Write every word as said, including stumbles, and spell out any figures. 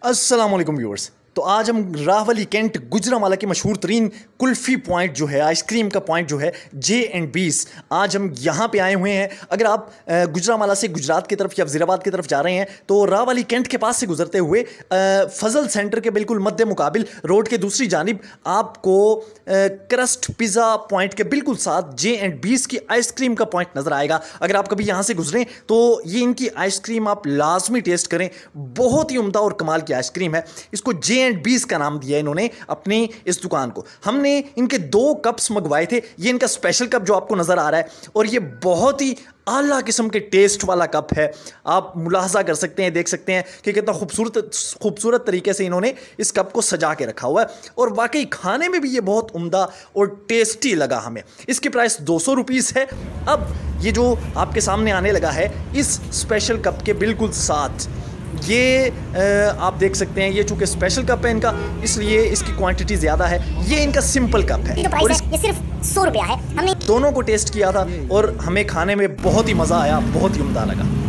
अस्सलाम वालेकुम व्यूअर्स। तो आज हम रावली कैंट गुजरांवाला की मशहूर तरीन कुल्फ़ी पॉइंट जो है, आइसक्रीम का पॉइंट जो है जे एंड बीस, आज हम यहाँ पे आए हुए हैं। अगर आप गुजरांवाला से गुजरात की तरफ या वज़ीराबाद की तरफ जा रहे हैं तो रावली कैंट के पास से गुजरते हुए फजल सेंटर के बिल्कुल मध्य मुकाबिल रोड के दूसरी जानिब आपको क्रस्ट पिज़्ज़ा पॉइंट के बिल्कुल साथ जे एंड बीस की आइसक्रीम का पॉइंट नज़र आएगा। अगर आप कभी यहाँ से गुजरें तो ये इनकी आइसक्रीम आप लाजमी टेस्ट करें। बहुत ही उम्दा और कमाल की आइसक्रीम है। इसको जे एंड बीस का नाम दिया इन्होंने अपनी इस दुकान को। हमने इनके दो कप्स मंगवाए थे। ये इनका स्पेशल कप जो आपको नज़र आ रहा है, और ये बहुत ही आला किस्म के टेस्ट वाला कप है। आप मुलाहजा कर सकते हैं, देख सकते हैं कि कितना खूबसूरत खूबसूरत तरीके से इन्होंने इस कप को सजा के रखा हुआ है, और वाकई खाने में भी ये बहुत उम्दा और टेस्टी लगा हमें। इसकी प्राइस दो सौ रुपीज़ है। अब ये जो आपके सामने आने लगा है इस स्पेशल कप के बिल्कुल साथ, ये आप देख सकते हैं, ये चूँकि स्पेशल कप है इनका, इसलिए इसकी क्वांटिटी ज़्यादा है। ये इनका सिंपल कप है और इस... ये सिर्फ सौ रुपया है। हमने दोनों को टेस्ट किया था और हमें खाने में बहुत ही मज़ा आया, बहुत ही उम्दा लगा।